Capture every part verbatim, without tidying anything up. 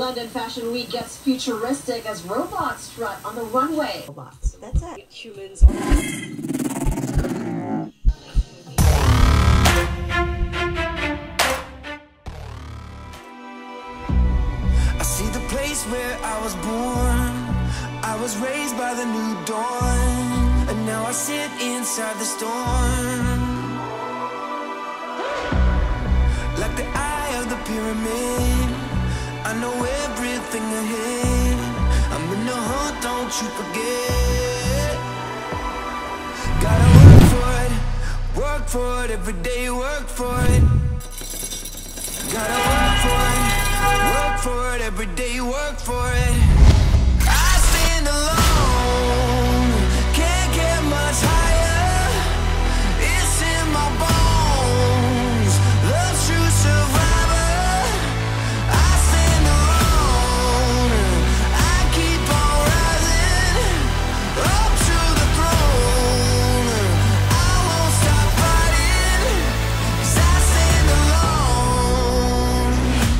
London Fashion Week gets futuristic as robots strut on the runway. Robots, that's it. Humans are... I see the place where I was born. I was raised by the new dawn, and now I sit inside the storm. Like the eye of the pyramid, I know everything ahead. I'm in the hunt, don't you forget. Gotta work for it, work for it, every day work for it. Gotta work for it, work for it, every day work for it. I stand alone, can't get much higher. It's in my bones, love's true survivor. I stand alone, I keep on rising up to the throne. I won't stop fighting, 'cause I stand alone.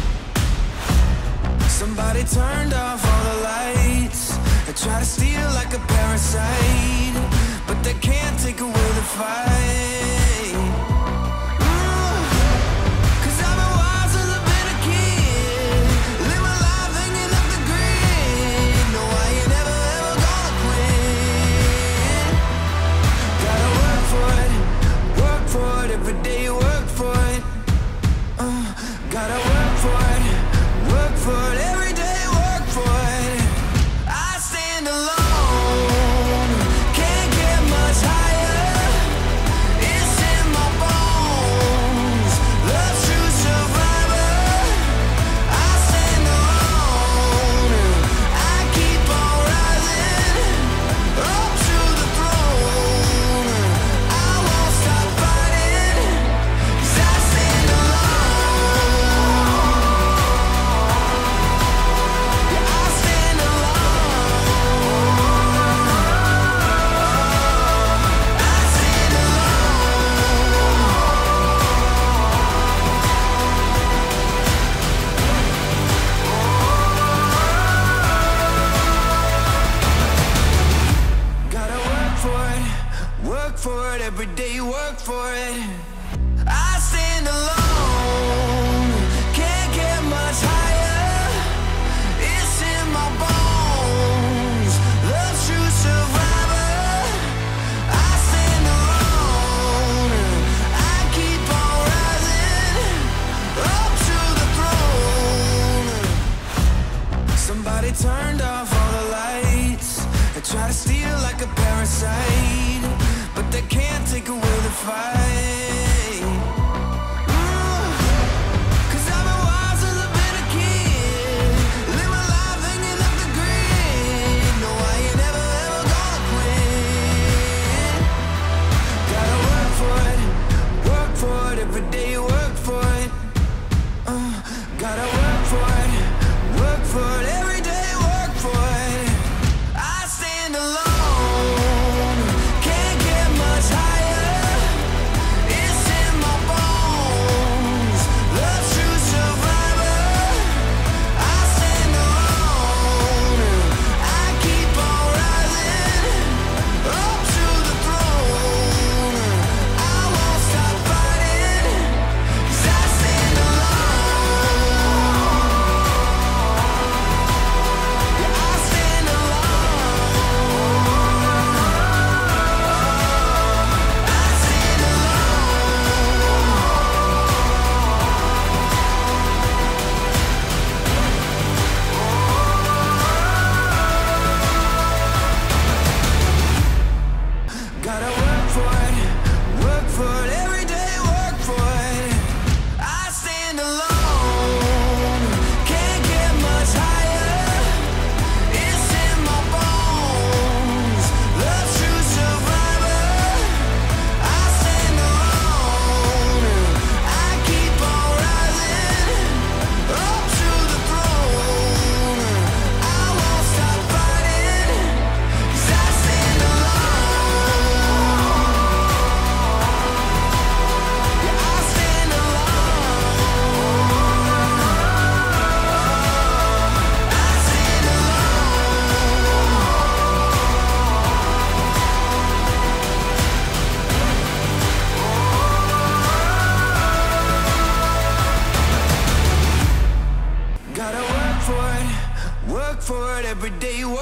Somebody turned off all the lights. They try to steal like a parasite, but they can't take away the fight. Ooh, 'cause I've been wild since I've been a kid. Live my life hanging up the grid. No, I ain't never ever gonna quit. Gotta work for it, work for it, every day work for it. Uh, gotta work for it, work for it, every day work for it. I stand alone, can't get much higher. It's in my bones, love's true survivor. I stand alone, I keep on rising up to the throne. I won't stop fighting, 'cause I stand alone. Yeah, I stand alone. I stand alone. Gotta work for it, work for it, every day work for it. I stand alone, can't get much higher. It's in my bones, love's true survivor. I stand alone, I keep on rising up to the throne. Somebody turned off all the lights. They try to steal like a parasite, but they can't take away the fight. Ooh, 'cause I've been wild since I've been a kid. Live my life hanging up the grid. No, I ain't never ever gonna quit. Gotta work for it, work for it, every day work for it. Uh, gotta work for it, work for it, every day work for it. I stand alone, can't get much higher.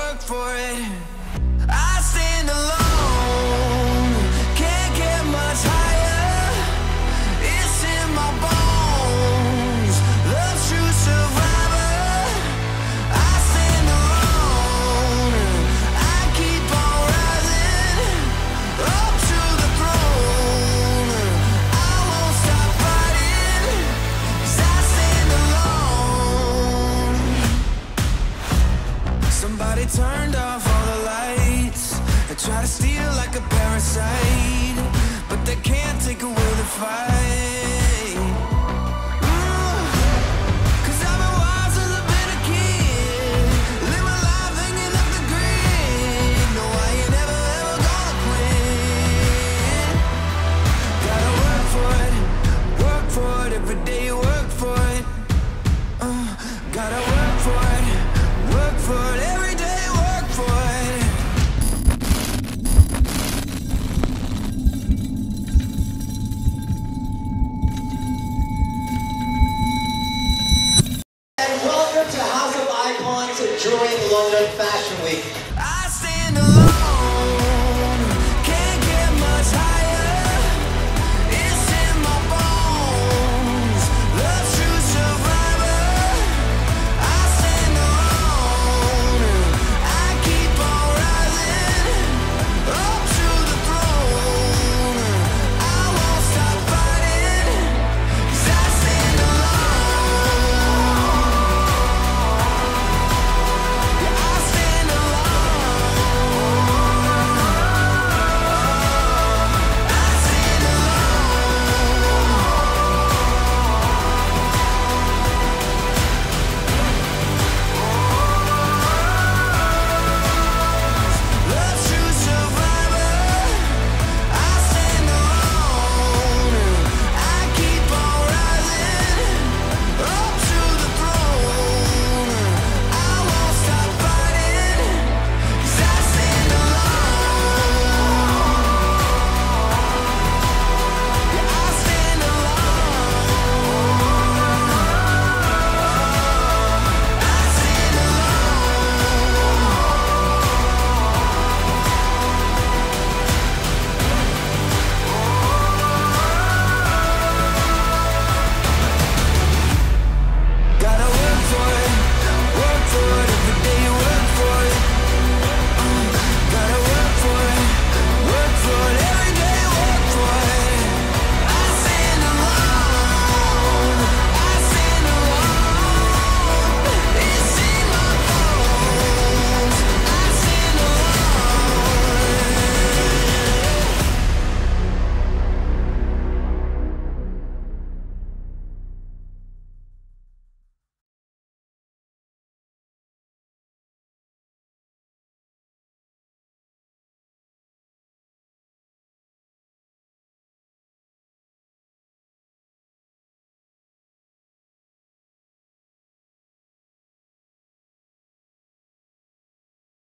work for it. I stand alone, can't get much higher. It's in my bones, love true survivor. I stand alone, I keep on rising up to the throne. I won't stop fighting, 'cause I stand alone. Somebody turned off all the lights. They try to steal like a parasite, but they can't take away the fight.